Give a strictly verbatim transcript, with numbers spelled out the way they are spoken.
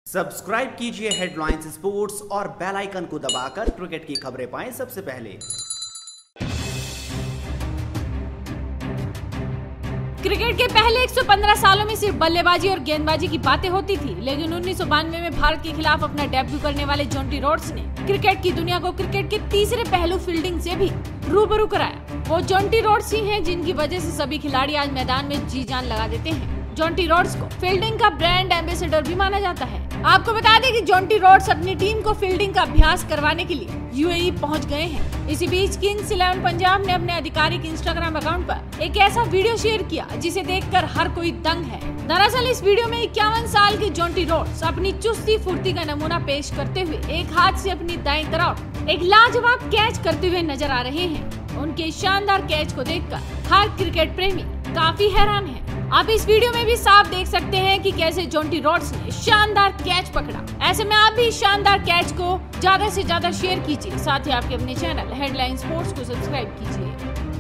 Subscribe कीजिए headlines sports और bell icon को दबाकर क्रिकेट की खबरें पाएं सबसे पहले। क्रिकेट के पहले एक सौ पंद्रह सालों में सिर्फ बल्लेबाजी और गेंदबाजी की बातें होती थी, लेकिन उन्नीस सौ बानवे में भारत के खिलाफ अपना डेब्यू करने वाले जॉन्टी रोड्स ने क्रिकेट की दुनिया को क्रिकेट के तीसरे पहलू फील्डिंग से भी रूबरू कराया। वो जॉन्टी रोड्स ही हैं जिनकी वजह से सभी खिलाड़ी आज मैदान में जी जान लगा देते हैं। जॉन्टी रोड्स को फील्डिंग का ब्रांड एम्बेसडर भी माना जाता है। आपको बता दें कि जॉन्टी रोड्स अपनी टीम को फील्डिंग का अभ्यास करवाने के लिए यूएई पहुंच गए हैं। इसी बीच किंग्स इलेवन पंजाब ने अपने आधिकारिक इंस्टाग्राम अकाउंट पर एक ऐसा वीडियो शेयर किया जिसे देखकर हर कोई दंग है। दरअसल इस वीडियो में इक्यावन साल के जॉन्टी रोड्स अपनी चुस्ती फुर्ती का नमूना पेश करते हुए एक हाथ से अपनी दाएं तरफ एक लाजवाब कैच करते हुए नजर आ रहे हैं। उनके शानदार कैच को देखकर हर क्रिकेट प्रेमी काफी हैरान है। आप इस वीडियो में भी साफ देख सकते हैं कि कैसे जॉन्टी रोड्स ने शानदार कैच पकड़ा। ऐसे में आप भी इस शानदार कैच को ज्यादा से ज्यादा शेयर कीजिए। साथ ही आपके अपने चैनल हेडलाइन स्पोर्ट्स को सब्सक्राइब कीजिए।